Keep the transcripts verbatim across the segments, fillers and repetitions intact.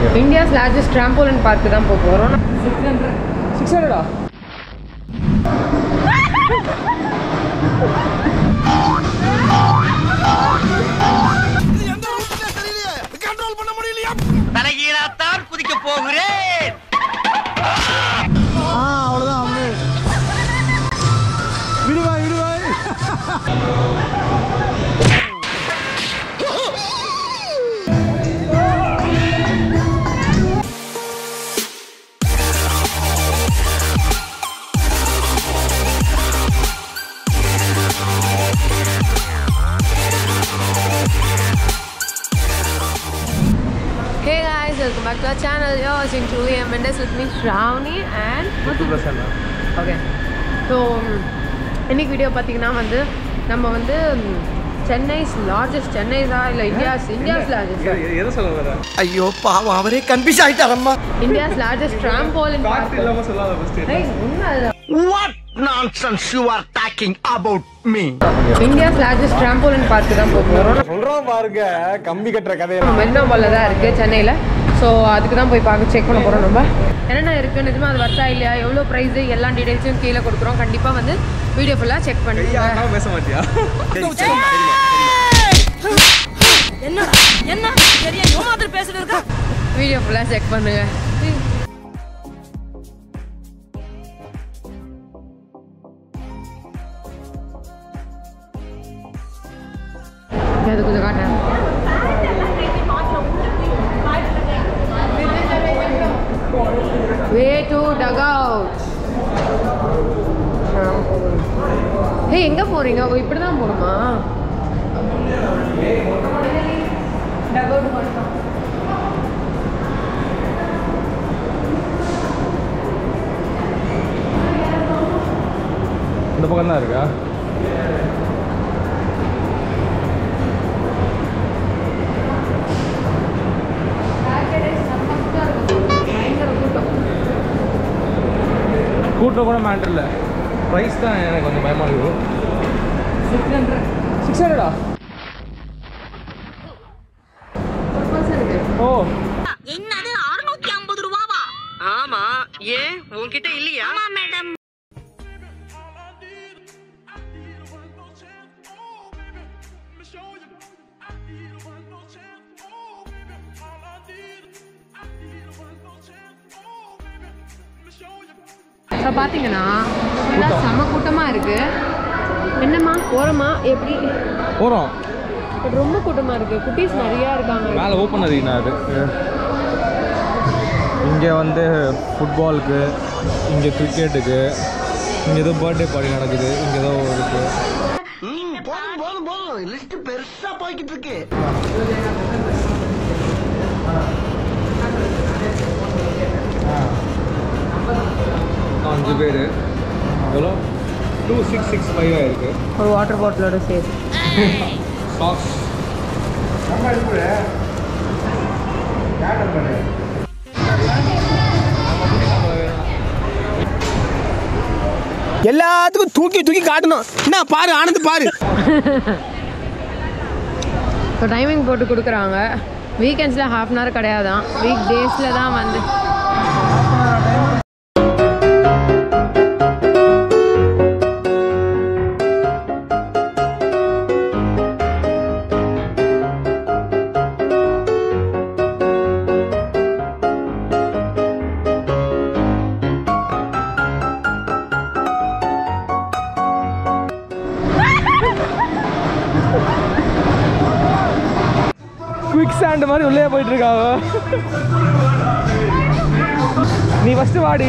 India's largest trampoline park தான் போக போறோம். six hundred six hundred ஆ? இது எந்த ரூட்ல தெரியலையே. கண்ட்ரோல் பண்ண முடியலையா? தலைகீழா தான் குதிக்க போகிறேன். ஆ அவ்வளவுதான் அம்மே. விடுவாய் விடுவாய். Hey guys, welcome back to our channel. You're watching two A M Mendes with me, Shravani and okay. So, இன்னைக்கு வீடியோ பார்த்தீங்கன்னா வந்து நம்ம வந்து Chennai's largest Chennai's ஆ இல்ல India's India's largest எதை சொல்ல வர? ஐயோ பாவம் அவரே கன்ஃபியூஸ் ஆயிட்டாரம்மா. India's largest trampoline park. பாட்டு இல்லாம சொல்லாத ஃபர்ஸ்ட். ஏய் உண்மைதான். What nonsense you are talking about me? India's largest trampoline park தான் போக போறோம். சொல்றோம் பாருங்க கம்பி கட்டற கதைய. மெரினா மால்ல தான் இருக்கு சென்னையில. ஸோ அதுக்கு தான் போய் பார்க்க செக் பண்ண போகிறோம். நம்ம என்னென்ன இருக்குது, நிஜமா அது வர்த்தா இல்லையா, எவ்வளோ ப்ரைஸு, எல்லா டீடைல்ஸும் கீழே கொடுக்குறோம். கண்டிப்பாக வந்து வீடியோ ஃபுல்லாக செக் பண்ணுங்க. பேச மாட்டியா? என்ன என்ன சரியா யோ மாதிரி பேசிட்டு இருக்க. வீடியோ ஃபுல்லாக செக் பண்ணுங்க. அது கொஞ்சம் காட்டேன். Way to Dugout. Hey, எங்க போறீங்க? ஓ இப்படி தான் போணுமா? Dugout போறோம். இந்த பக்கம் தான் இருக்கா? கூட்டம் கூட மேட்டர் இல்லை, ப்ரைஸ் தான் எனக்கு கொஞ்சம் பயமாக இருக்கும். சிக்ஸ் ஹண்ட்ரட் சிக்ஸ் ஹண்ட்ரடா? ஓ என்னது அறுநூற்று ஐம்பது ரூபாவா? ஆமா, ஏன் உன்கிட்ட இல்லையா? ஆமா மேடம். இப்போ பார்த்தீங்கன்னா ஃபுல்லாக செம கூட்டமாக இருக்குது. என்னம்மா போகிறோமா எப்படி? போகிறோம். ரொம்ப கூட்டமாக இருக்குது. குட்டீஸ் நிறையா இருக்காங்க. மேலே ஓப்பன் அதிகண்ணா அது. இங்கே வந்து ஃபுட்பாலுக்கு, இங்கே கிரிக்கெட்டுக்கு, இங்கே ஏதோ பர்த்டே பார்ட்டி நடக்குது, இங்கே ஏதோ இருக்குது. போதும் போதும் போதும் லிஸ்ட் பெருசா போய்கிட்டு இருக்கு. அஞ்சு பேர் எவ்வளோ? டூ சிக்ஸ் சிக்ஸ் ஃபைவ் ஆயிருக்கு. ஒரு வாட்டர் பாட்டிலோட சேர்த்து சாக்ஸ் எல்லாத்துக்கும் தூக்கி தூக்கி காட்டணும். என்ன பாரு ஆனந்த் பாரு. இப்போ டைமிங் போட்டு கொடுக்குறாங்க. வீக்கெண்ட்ஸில் ஹாஃப் அன் ஹவர் கிடையாதான், வீக் டேஸில் தான் வந்து. குவிக் சாண்ட் மாதிரி உள்ளே போயிட்டு இருக்காவ. நீ ஃபர்ஸ்ட் வாடி.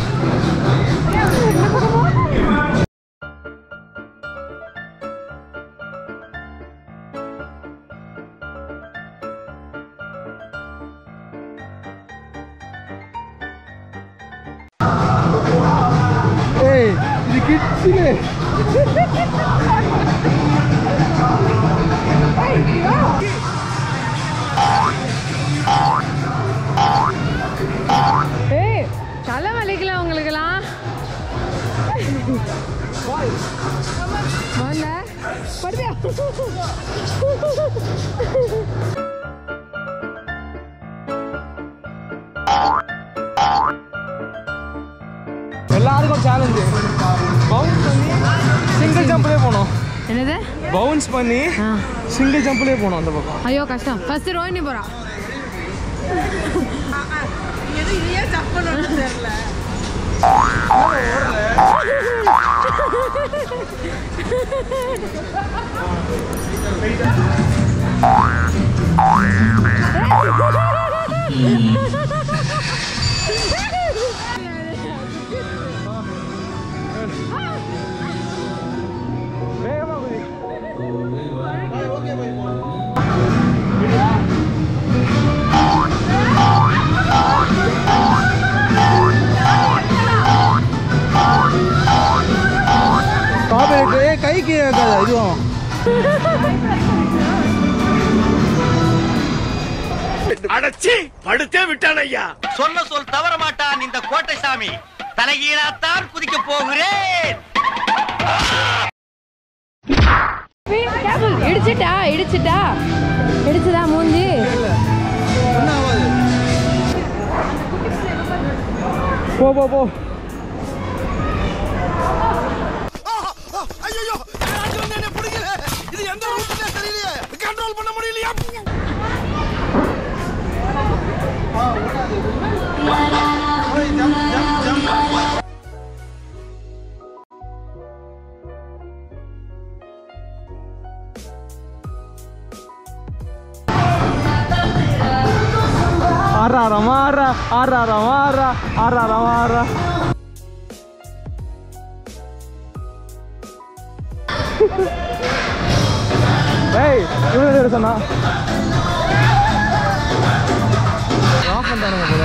ஏய் இது கிட்ஸிலே. ஏய் தலை வலிக்கல உங்களுக்குலாம். வாங்க படுதியா. எனக்கு ஒரு சேலஞ்சு பவுன்ஸ் பண்ணி சிங்கிள் ஜம்ப்லேயே போகணும். என்னது பவுன்ஸ் பண்ணி சிங்கிள் ஜம்ப்லேயே போகணும் அந்த பக்கம். ஐயோ கஷ்டம். ஃபர்ஸ்ட் ரோஹினி போறா. எது இதையே ஜம்ப் பண்ணணும்னு தெரியல. கைக்கு இதுவும் அடச்சி படுத்தே விட்டான் ஐயா. சொன்ன சொல் தவற மாட்டான் இந்த கோட்டை சாமி. தலைகீழாத்தான் குதிக்க போகிறேன். இடிச்சிட்டா இடிச்சிட்டா இடிச்சுதா மூஞ்சி. போ போ போ. ஐயோ என்ன பிடிக்கல. இது எந்த ரூட்ல தெரியலையே. கண்ட்ரோல் பண்ண முடியலையா? ஆறாரா மாறா ஆறாரா மாறா ஆறாரா மாறா. ஏய் இவனு சொன்னா ஆஃப் பண்ணிட்டானுங்க போல.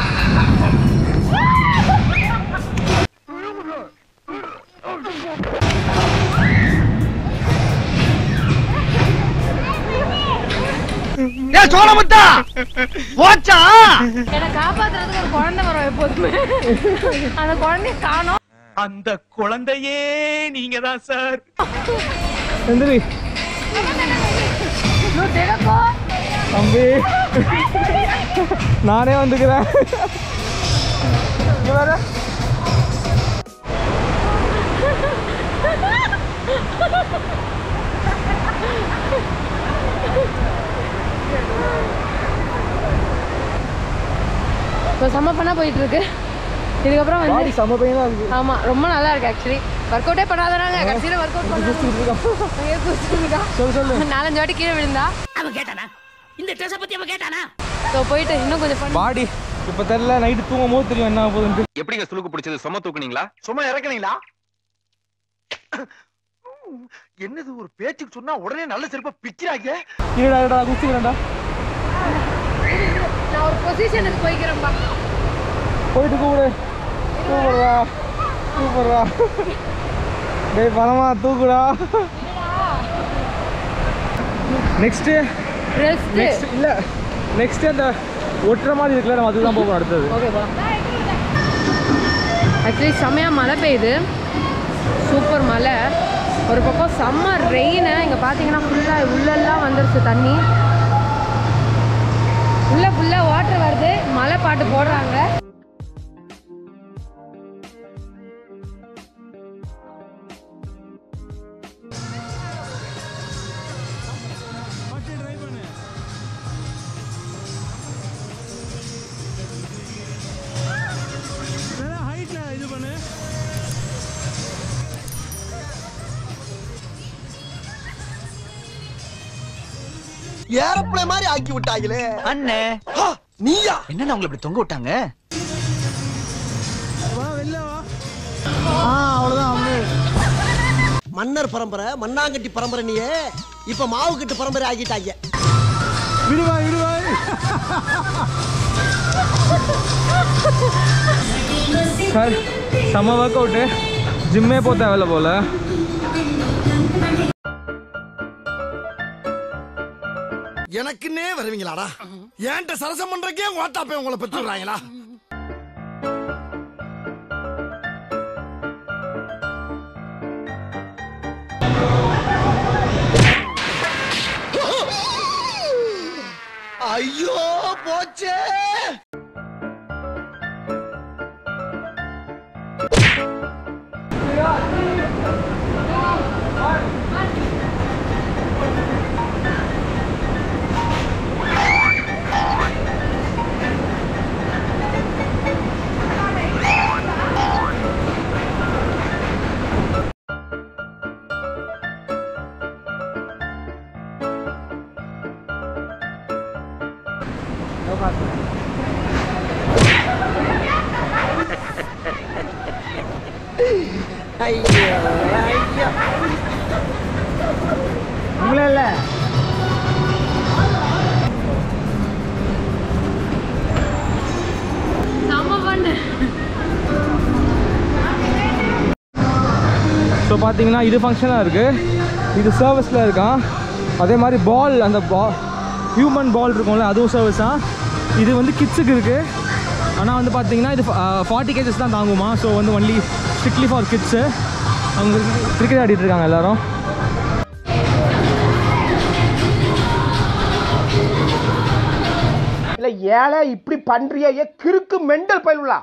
ஏய் சோளமுத்தா போச்சா. என்ன காப்பாத்துறதுக்கு ஒரு குழந்தை வரும் எப்போதுமே. அந்த குழந்தைய காணோம். அந்த குழந்தையே நீங்க தான் சார். எந்திரி தம்பி, நானே வந்துக்கிறேன். இப்போ செம்ம பண்ணா போயிட்டு இருக்கு. இதுக்கப்புறம் வந்து செம்ம பையன் தான் இருக்கு. ஆமா ரொம்ப நல்லா இருக்கு. ஆக்சுவலி ஒர்க் அவுட்டே பண்ணாதாங்க கடைசியில் ஒர்க் அவுட் பண்ணுறா. நாலஞ்சு வாட்டி கீழே விழுந்தா. அவன் கேட்டானா இந்த ட்ரெஸ் பத்தி அவன் கேட்டானா? ஸோ போயிட்டு இன்னும் கொஞ்சம் பாடி இப்போ தெரியல. நைட்டு தூங்கும் போது தெரியும் என்ன போகுதுன்னு. எப்படிங்க சுளுக்கு பிடிச்சது? சும்மா தூக்குனீங்களா? சும்மா இறக்குனீங்களா? என்னது ஒரு பேச்சுக்கு சொன்னா உடனே நல்ல செருப்பா பிச்சிராங்க. இருடா இருடா குச்சிக்கிறேன்டா. நான் ஒரு பொசிஷனுக்கு போய்க்கிறேன்பா. போயிட்டு கூப்பிடு. கூப்பிடுறா கூப்பிடுறா. டேய் பணமா தூக்குடா. நெக்ஸ்ட் நெக்ஸ்ட் இல்ல நெக்ஸ்ட் அந்த ஒட்டுற மாதிரி இருக்குல்ல, நம்ம அதுதான் போகணும் அடுத்தது. ஓகேப்பா. ஆக்சுவலி செம்மையாக மழை பெய்யுது. சூப்பர் மழை. ஒரு பக்கம் செம்ம ரெயின். இங்கே பார்த்தீங்கன்னா ஃபுல்லாக உள்ளெல்லாம் வந்துருச்சு தண்ணி. உள்ள ஃபுல்லாக வாட்டர் வருது. மழை பாட்டு போடுறாங்க. ஏரோப்ளே மாதிரி ஆக்கி விட்டாங்களே அண்ணே. நீயா என்ன உங்களை இப்படி தொங்க விட்டாங்க? மன்னர் பரம்பரை மண்ணாங்கட்டி பரம்பரை நீயே இப்ப மாவு கட்டு பரம்பரை ஆகிட்டாங்க. விடுவாய் விடுவாய். சார் செம்ம ஒர்க் அவுட்டு. ஜிம்மே போ தேவையில்ல போல. எனக்குன்னே வருவீங்களாடா? ஏன்ட்ட சரசம் பண்றக்கே ஓட்டாப்பே உங்களை பெற்றுறாங்களா? ஐயோ போச்சே. ஐயோ ஐயோ உங்களே இல்லை ஸோ பார்த்தீங்கன்னா இது ஃபங்க்ஷனாக இருக்குது, இது சர்வீஸில் இருக்கான். அதே மாதிரி பால், அந்த பா ஹியூமன் பால் இருக்கும்ல, அதுவும் சர்வீஸ் தான். இது வந்து கிட்ஸுக்கு இருக்குது, ஆனால் வந்து பார்த்தீங்கன்னா இது ஃபார்ட்டி கேஜஸ் தான் தாங்குமா. ஸோ வந்து ஒன்லி ஸ்ட்ரிக்ட்லி ஃபார் கிட்ஸு. அவங்க கிரிக்கெட் ஆடிட்டு இருக்காங்க எல்லோரும். இல்லை ஏழை இப்படி பண்ணுறியா? ஏ கிறுக்கு மெண்டல் பயிலுலா.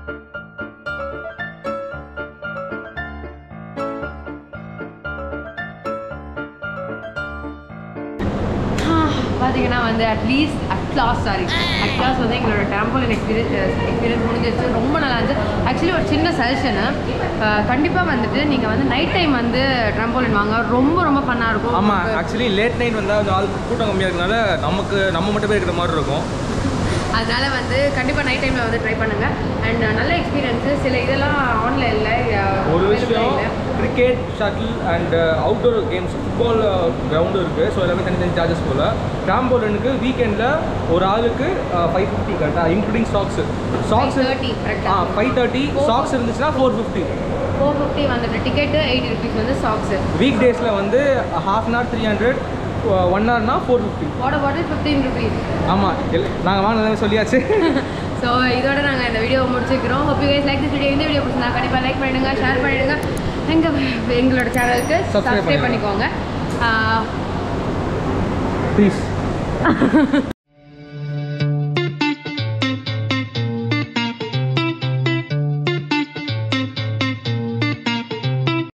பார்த்தீங்கன்னா வந்து அட்லீஸ்ட் அட்லாஸ் சாரி அட்லாஸ் வந்து எங்களோட ட்ராம்போலின் எக்ஸ்பீரியன்ஸ் எக்ஸ்பீரியன்ஸ் முடிஞ்சிருச்சு. ரொம்ப நல்லா இருந்துச்சு. ஆக்சுவலி ஒரு சின்ன சஜஷனு, கண்டிப்பாக வந்துட்டு நீங்கள் வந்து நைட் டைம் வந்து ட்ராம்போலின் வாங்க, ரொம்ப ரொம்ப ஃபன்னாக இருக்கும். ஆமாம், ஆக்சுவலி லேட் நைட் வந்தால் அது ஆள் கூட்டம் கம்மியாக இருக்கனால நமக்கு நம்ம மட்டும் போய் இருக்கிற மாதிரி இருக்கும். அதனால வந்து கண்டிப்பாக நைட் டைமில் வந்து ட்ரை பண்ணுங்கள். அண்ட் நல்ல எக்ஸ்பீரியன்ஸு. சில இதெல்லாம் ஆன்லைனில் ஒரு விஷயம், cricket, shuttle and outdoor games, football கிரவுண்டும் இருக்குது. ஸோ எல்லாமே தனித்தனி சார்ஜஸ் போல். ட்ராம்போலினுக்கு வீக்கெண்டில் ஒரு ஆளுக்கு ஃபைவ் ஃபிஃப்டி கரெக்டாக, இன்க்ளூடிங் ஸ்டாக்ஸு. ஸ்டாக்ஸ் ஆ ஃபைவ் தேர்ட்டி ஸ்டாக்ஸ் இருந்துச்சுன்னா ஃபோர் ஃபிஃப்டி ஃபோர் ஃபிஃப்டி வந்துட்டு டிக்கெட்டு, எயிட்டி ருபீஸ் வந்து ஸ்டாக்ஸு. வீக் டேஸில் வந்து half an hour three hundred, one ஹவர்னா four fifty. Water bottle fifteen rupees. ஆமாம், நாங்கள் வாங்கினது சொல்லியாச்சு. ஸோ இதோட நாங்கள் இந்த வீடியோ முடிச்சுக்கிறோம். Hope you guys like this video. இந்த வீடியோ பிடிச்சிருந்தா கண்டிப்பாக லைக் பண்ணிடுங்க, ஷேர் பண்ணிடுங்க. எங்கள் எங்களோட சேனலுக்கு சப்ஸ்கிரைப் பண்ணிக்கோங்க ப்ளீஸ்.